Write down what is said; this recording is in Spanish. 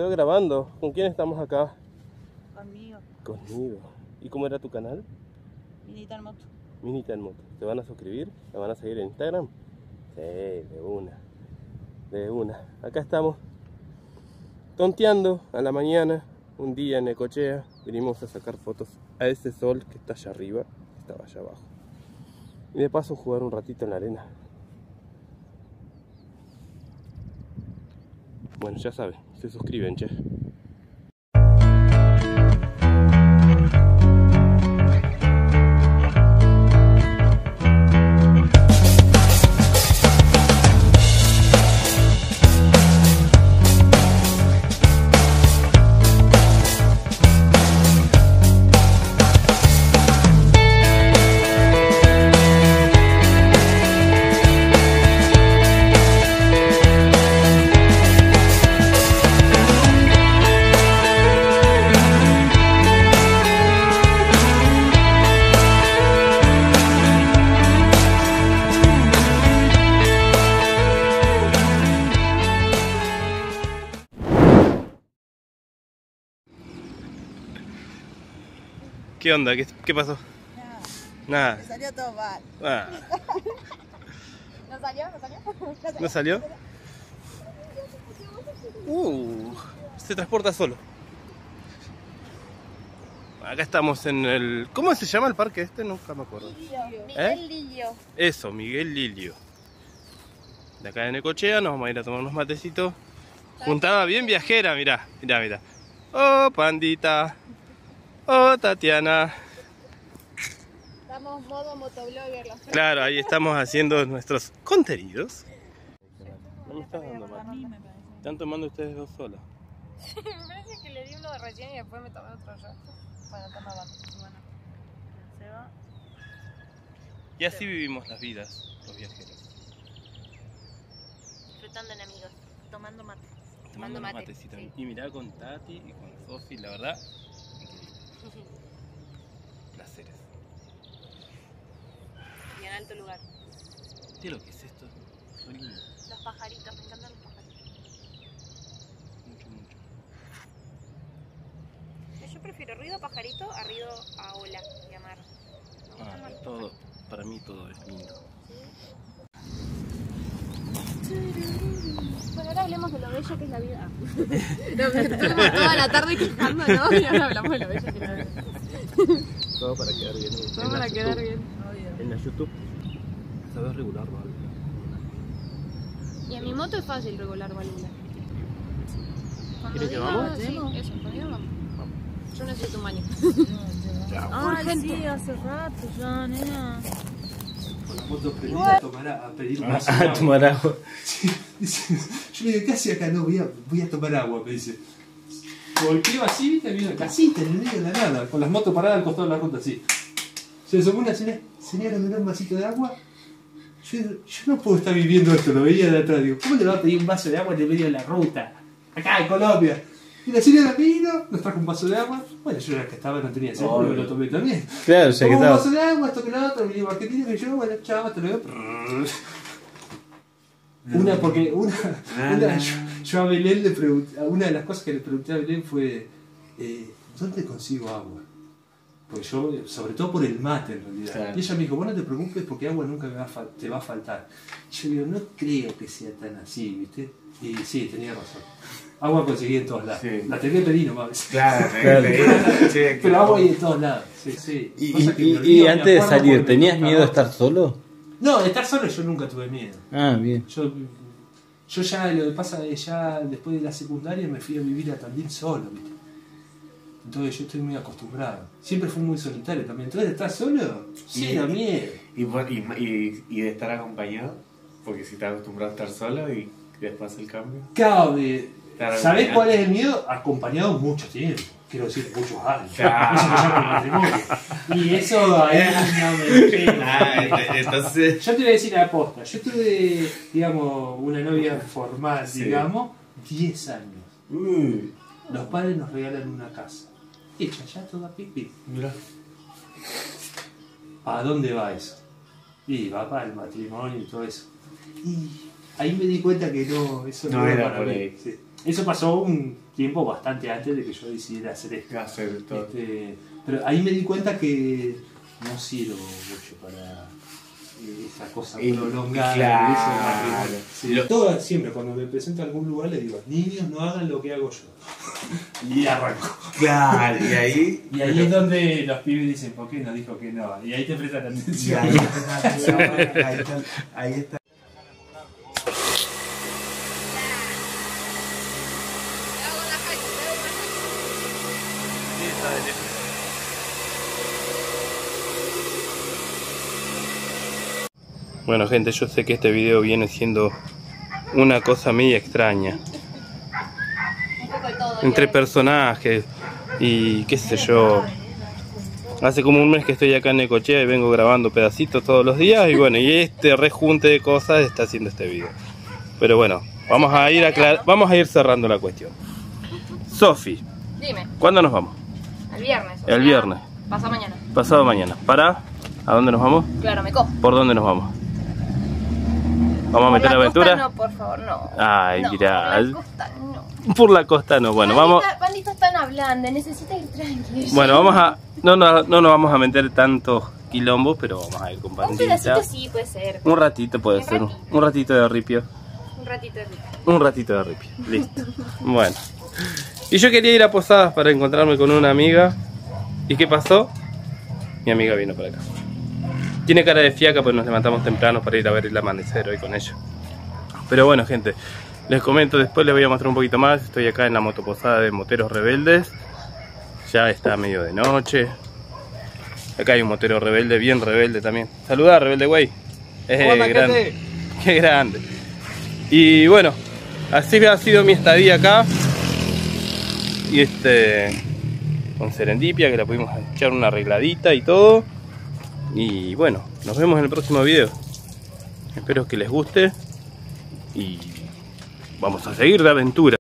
grabando. ¿Con quién estamos acá? Conmigo. Conmigo. ¿Y cómo era tu canal? Minita en moto. Minita en moto. ¿Te van a suscribir? ¿Te van a seguir en Instagram? Sí, de una. De una. Acá estamos tonteando a la mañana, un día en Necochea. Vinimos a sacar fotos a ese sol que está allá arriba, que estaba allá abajo. Y de paso jugar un ratito en la arena. Bueno, ya saben, se suscriben, che. ¿Qué onda? ¿Qué pasó? Nada. Nada. Me salió todo mal. Ah. ¿No salió? ¿No salió? ¿No salió? Se transporta solo. Acá estamos en el... ¿Cómo se llama el parque este? Nunca me acuerdo. Miguel Lillo. Eso, Miguel Lilio. De acá de Necochea nos vamos a ir a tomar unos matecitos. Juntada bien viajera, mirá, mirá, mirá. Oh, Pandita. Oh, Tatiana. Estamos modo motoblogger. Claro, ahí estamos haciendo nuestros contenidos. No me estás dando mate. A mí me parece. ¿Están tomando ustedes dos solas? Me parece que le di uno de recién y después me tomé otro yo. Bueno, toma mate. Bueno, se va. Y así vivimos las vidas, los viajeros. Disfrutando en amigos. Tomando mate. Tomando unos mate. matecitos. Sí. Y mirá con Tati y con Sofi, la verdad, increíble. Placeres. Y en alto lugar. ¿Qué lo que es esto? Re lindo. Los pajaritos, me encantan los pajaritos. Mucho, mucho. Yo prefiero ruido pajarito a ruido a ola y a mar. Me gustan más los Todo, para mí todo es lindo. Bueno, ahora hablemos de lo bello que es la vida. Toda la tarde quejando, ¿no? Y ahora hablamos de lo bello que es la vida. Todo para quedar bien. Todo para quedar bien. En la YouTube, sabes regular, ¿vale? Y en mi moto es fácil regular válvula. ¿Quieres que vamos? Sí, eso, conmigo vamos. Yo necesito un baño. Ay, sí, hace rato ya, nena. Con la moto prendida a pedir un vaso de A agua. tomar agua. Sí, dice, yo le digo, ¿qué hacía acá? No, voy a tomar agua, me dice. Volteo así, viste, había una casita en el medio de la nada, con las motos paradas al costado de la ruta, así. Se le asomó una señora, me da un vasito de agua. Yo no puedo estar viviendo esto, lo veía de atrás, digo, ¿cómo le va a pedir un vaso de agua en el medio de la ruta? Acá en Colombia. Y la señora vino, nos trajo un vaso de agua. Bueno, yo era que estaba, no tenía sed, pero me lo tomé también. Claro, ya que Tomó un estaba. vaso de agua, esto que lo otro, vinimos a Argentina, que yo, bueno, chao, hasta luego. Yo a Belén le pregunté, una de las cosas que le pregunté a Belén fue, ¿dónde consigo agua? Porque yo, sobre todo por el mate en realidad. Claro. Y ella me dijo, vos no te preocupes porque agua nunca te va a faltar. Y yo digo, no creo que sea tan así, ¿viste? Y sí, tenía razón. Agua conseguí en todos lados. Sí. La tenía que pedir nomás. Claro, Pero agua hay en todos lados. Sí, sí. Pasa que me olvido, Y me antes de acuerdo salir, porque ¿tenías me miedo de gustaba. estar solo? No, de estar solo yo nunca tuve miedo. Ah, bien. Yo ya, lo que pasa es ya después de la secundaria me fui a vivir a Tandil solo, ¿viste? Entonces yo estoy muy acostumbrado. Siempre fui muy solitario también. Entonces, ¿estás solo? Sí, da miedo. Y de estar acompañado, porque si estás acostumbrado a estar solo y después el cambio. Claro, Claro, ¿sabés acompañado. cuál es el miedo? Acompañado mucho tiempo. Quiero decir, muchos años. Claro. Eso me llama el matrimonio. Y eso ahí no me queda. Entonces. Yo te voy a decir la posta. Yo tuve, digamos, una novia formal, Sí. digamos, 10 años. Los padres nos regalan una casa. Hecha ya toda pipi. Mirá. ¿Para dónde va eso? Y va para el matrimonio y todo eso. Y ahí me di cuenta que no, eso No no era para por mí. ahí. Sí. eso pasó un tiempo bastante antes de que yo decidiera hacer esto. Hacer todo. Pero ahí me di cuenta que no sirvo mucho para esa cosa prolongada. Claro. Sí, siempre cuando me presento a algún lugar le digo, niños, no hagan lo que hago yo. Y arranco. Claro, y ahí es donde los pibes dicen, ¿por qué no dijo que no? Y ahí te prestan atención. ahí está. Bueno gente, yo sé que este video viene siendo una cosa media extraña. Un poco de todo. Entre personajes y qué sé yo. Hace como un mes que estoy acá en Necochea y vengo grabando pedacitos todos los días. Y bueno, y este rejunte de cosas está haciendo este video. Pero bueno, vamos a ir cerrando la cuestión. Sofi, Dime, ¿cuándo nos vamos? el viernes. El viernes. Pasado mañana. Pasado mañana. ¿Para? ¿A dónde nos vamos? Claro, me cojo. ¿Por dónde nos vamos? ¿Vamos a meter aventura? No, por favor, no. Ay, no, mirá. Por la costa, no. Por la costa no. Bueno, vamos. Pandita tan hablando, necesita ir tranquilo. Bueno, vamos a. No nos vamos a meter tantos quilombos, pero vamos a ir con Un Pandita. pedacito sí puede ser. Un ratito puede ser. Un ratito de ripio. Un ratito de rico. Un ratito de ripio. Listo. Bueno. Y yo quería ir a Posadas para encontrarme con una amiga. ¿Y qué pasó? Mi amiga vino para acá. Tiene cara de fiaca, pues nos levantamos temprano para ir a ver el amanecer hoy con ella. Pero bueno, gente, les comento, después les voy a mostrar un poquito más. Estoy acá en la motoposada de Moteros Rebeldes. Ya está medio de noche. Acá hay un motero rebelde, bien rebelde también. Saludá, rebelde güey. Grande. Qué grande. Y bueno, así ha sido mi estadía acá. Y con Serendipia, que la pudimos echar una arregladita y todo. Y bueno, nos vemos en el próximo video. Espero que les guste. Y vamos a seguir de aventura.